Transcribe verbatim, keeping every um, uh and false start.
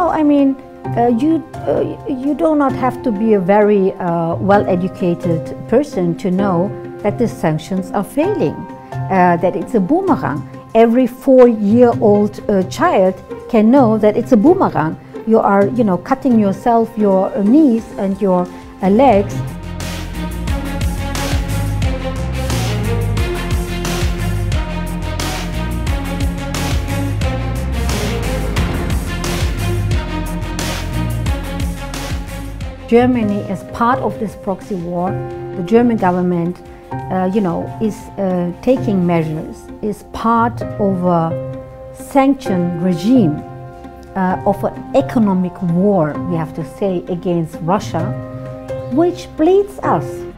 Well, I mean, uh, you, uh, you do not have to be a very uh, well-educated person to know that the sanctions are failing, uh, that it's a boomerang. Every four-year-old uh, child can know that it's a boomerang. You are, you know, cutting yourself, your knees and your uh, legs. Germany, as part of this proxy war, the German government, uh, you know, is uh, taking measures, is part of a sanction regime, uh, of an economic war, we have to say, against Russia, which bleeds us.